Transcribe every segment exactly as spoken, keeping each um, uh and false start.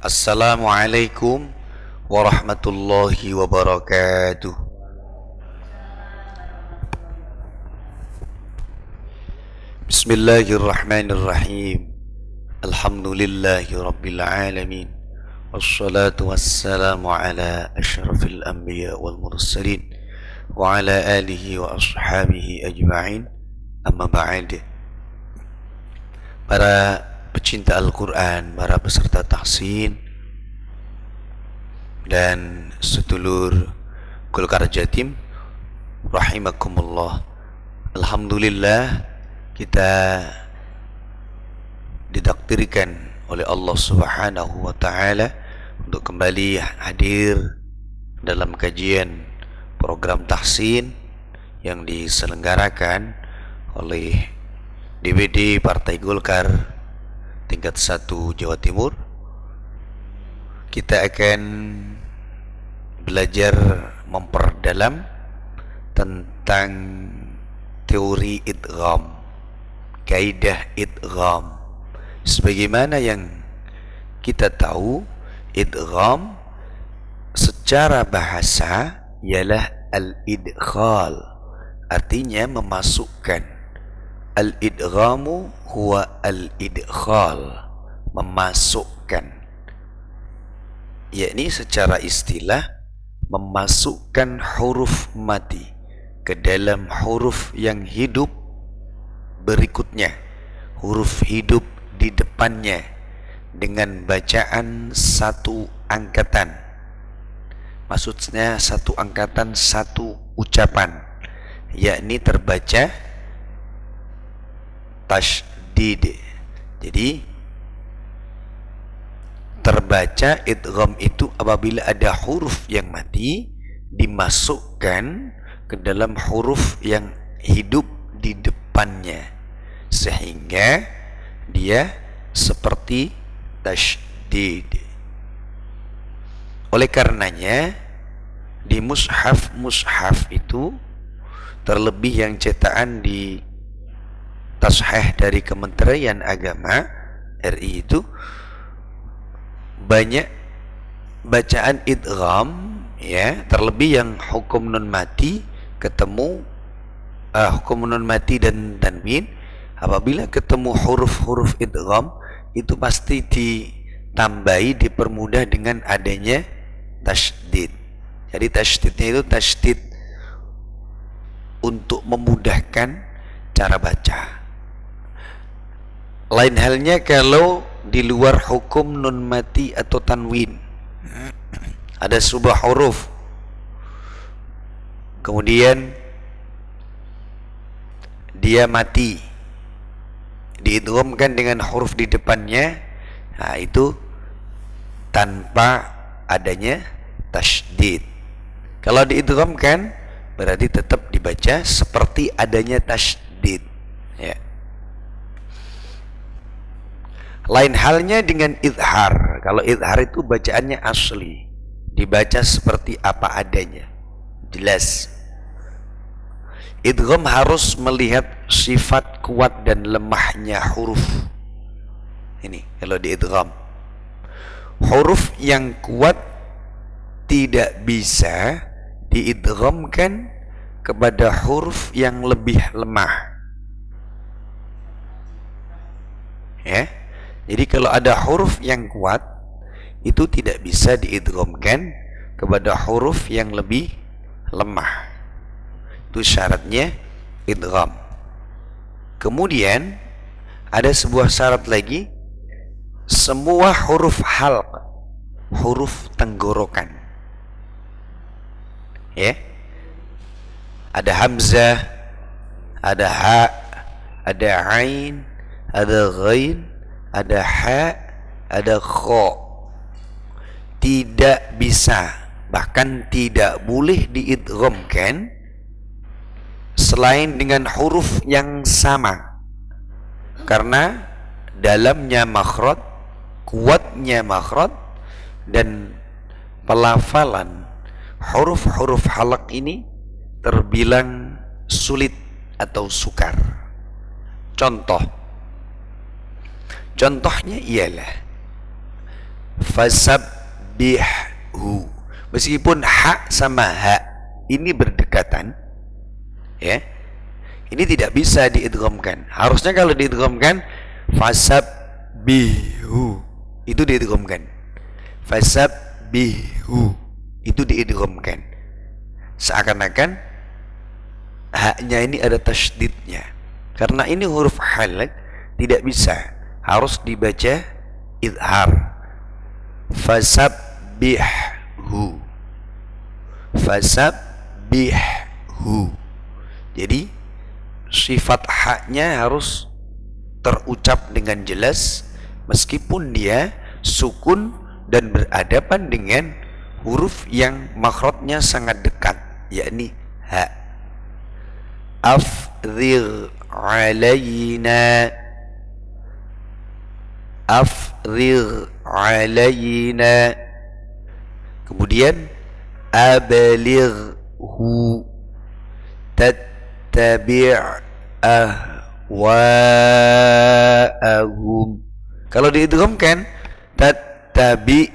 Assalamualaikum warahmatullahi wabarakatuh. Bismillahirrahmanirrahim. Alhamdulillahi rabbil alamin. Wassalatu wassalamu ala asyrafil anbiya wal mursalin wa ala alihi wa ashabihi ajma'in. Amma ba'd. Para pecinta Al-Quran, para peserta tahsin dan sedulur Golkar Jatim rahimakumullah. Alhamdulillah, kita ditakdirkan oleh Allah Subhanahu wa taala untuk kembali hadir dalam kajian program tahsin yang diselenggarakan oleh D B D Partai Golkar tingkat satu Jawa Timur. Kita akan belajar memperdalam tentang teori idgham, kaidah idgham. Sebagaimana yang kita tahu, idgham secara bahasa ialah al-idkhal, artinya memasukkan. Al-idghamu huwa al-idkhal, memasukkan, yakni secara istilah memasukkan huruf mati ke dalam huruf yang hidup berikutnya, huruf hidup di depannya, dengan bacaan satu angkatan. Maksudnya satu angkatan, satu ucapan, yakni terbaca tasydid. Jadi terbaca idgham itu apabila ada huruf yang mati dimasukkan ke dalam huruf yang hidup di depannya, sehingga dia seperti tasydid. Oleh karenanya di mushaf-mushaf itu, terlebih yang cetakan di Tasheh dari Kementerian Agama R I, itu banyak bacaan idgham, ya, terlebih yang hukum nun mati ketemu uh, hukum nun mati dan tanwin. Apabila ketemu huruf-huruf idgham itu pasti ditambahi, dipermudah dengan adanya tasydid. Jadi tasydidnya itu tasydid untuk memudahkan cara baca. Lain halnya kalau di luar hukum nun mati atau tanwin, ada sebuah huruf kemudian dia mati, diidghamkan dengan huruf di depannya, nah itu tanpa adanya tasydid. Kalau diidghamkan berarti tetap dibaca seperti adanya tasydid, ya. Lain halnya dengan idhar. Kalau idhar itu bacaannya asli, dibaca seperti apa adanya, jelas. Idgham harus melihat sifat kuat dan lemahnya huruf. Ini kalau diidgham, huruf yang kuat tidak bisa diidghamkan kepada huruf yang lebih lemah, ya. Jadi kalau ada huruf yang kuat itu tidak bisa diidghamkan kepada huruf yang lebih lemah. Itu syaratnya idgham. Kemudian ada sebuah syarat lagi, semua huruf halq, huruf tenggorokan, ya. Ada hamzah, ada ha, ada ain, ada ghain, ada ha, ada kha. Tidak bisa, bahkan tidak boleh diidghamkan selain dengan huruf yang sama, karena dalamnya makhraj, kuatnya makhraj, dan pelafalan huruf-huruf halaq ini terbilang sulit atau sukar. Contoh Contohnya ialah Fasabbihu. Meskipun ha sama ha ini berdekatan, ya, ini tidak bisa diidghamkan. Harusnya kalau diidghamkan fasabbihu, itu diidghamkan. Fasabbihu itu diidghamkan. Seakan-akan haknya ini ada tasydidnya. Karena ini huruf halak, tidak bisa, harus dibaca idhar. Fasabbihu, fasabbihu. Jadi sifat haknya harus terucap dengan jelas meskipun dia sukun dan berhadapan dengan huruf yang makhrajnya sangat dekat, yakni ha. Afdhir alaina, afdhir alaina. Kemudian ablighu, tattabi' ahwa'ahum. Kalau diidghamkan tattabi'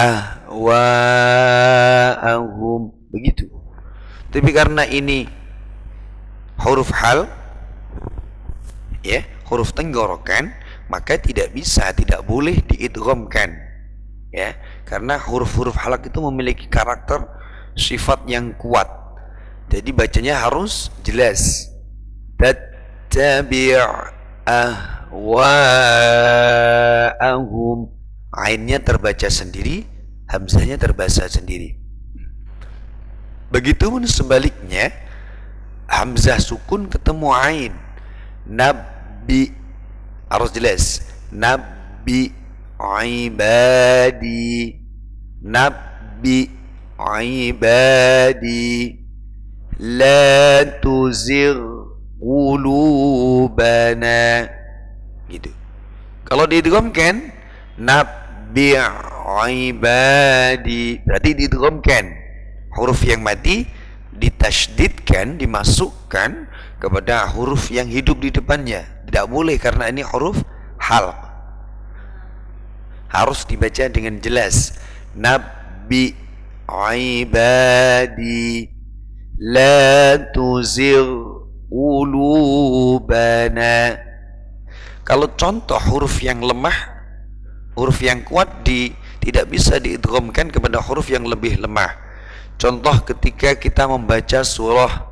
ahwa'ahum, begitu. Tapi karena ini huruf hal, ya, huruf tenggorokan, maka tidak bisa, tidak boleh diidghamkan, ya, karena huruf-huruf halak itu memiliki karakter sifat yang kuat. Jadi bacanya harus jelas. Tattabi' ahwa'ahum. Ainnya terbaca sendiri, hamzahnya terbaca sendiri. Begitu pun sebaliknya, hamzah sukun ketemu ain. Nabi, harus jelas. Nabi ibadi, nabi ibadi, la tuzigh qulubana, gitu. Kalau diidghamkan nabi ibadi, berarti diidghamkan. Huruf yang mati ditasydidkan, dimasukkan kepada huruf yang hidup di depannya. Tidak boleh karena ini huruf hal. Harus dibaca dengan jelas. Nabi ibadi, la tuzigh qulubana. Kalau contoh huruf yang lemah, huruf yang kuat di, tidak bisa diidghamkan kepada huruf yang lebih lemah. Contoh ketika kita membaca surah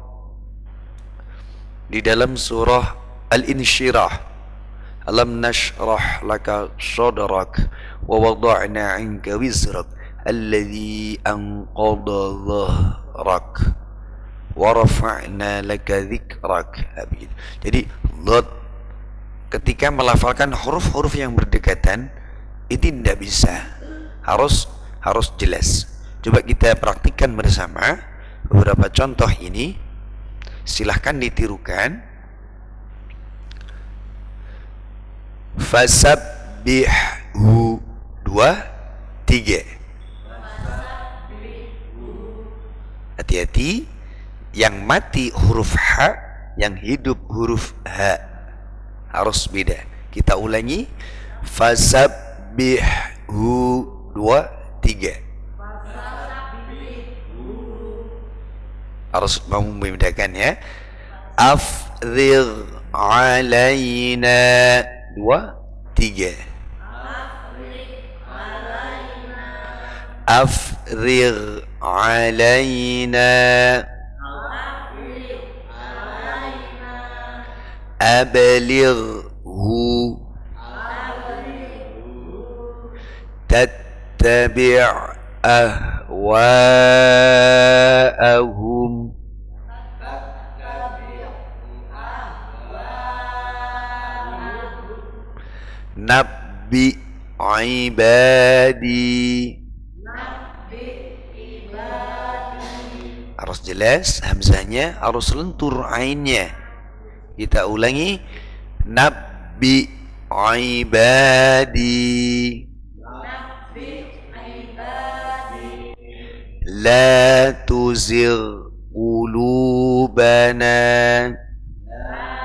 di dalam surah Al-Insyirah, alam nashrah laka sadrak wa wada'na 'anka wizrak alladhi anqadha dhahrak wa rafa'na laka dhikrak. Jadi dot, ketika melafalkan huruf-huruf yang berdekatan itu tidak bisa, harus harus jelas. Coba kita praktikkan bersama beberapa contoh ini. Silahkan ditirukan. Fasabbihu, dua, tiga. Hati-hati, yang mati huruf ha, yang hidup huruf ha, harus beda. Kita ulangi. Fasabbihu, dua, tiga. Harus mau membedakan, ya. Afdhir alaina, dua, tiga. Afdhir alaina, ablighu, tattabi' ahwa'ahum, nabbi ibadi. Harus jelas, hamzahnya harus lentur ainnya. Kita ulangi. Nabbi ibadi, la tuzigh qulubana.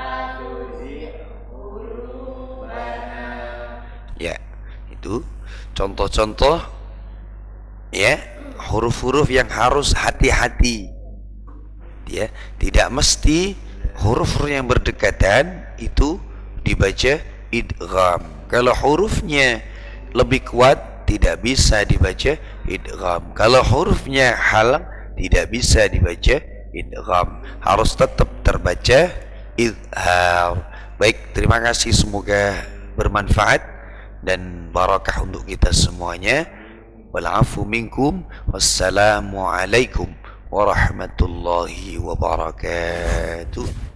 Ya, itu contoh-contoh ya huruf-huruf yang harus hati-hati ya, tidak mesti huruf yang berdekatan itu dibaca idgham. Kalau hurufnya lebih kuat tidak bisa dibaca idgham. Kalau hurufnya halang tidak bisa dibaca idgham, harus tetap terbaca izhar. Baik, terima kasih, semoga bermanfaat dan barakah untuk kita semuanya. Wal afu minkum, wassalamu alaikum warahmatullahi wabarakatuh.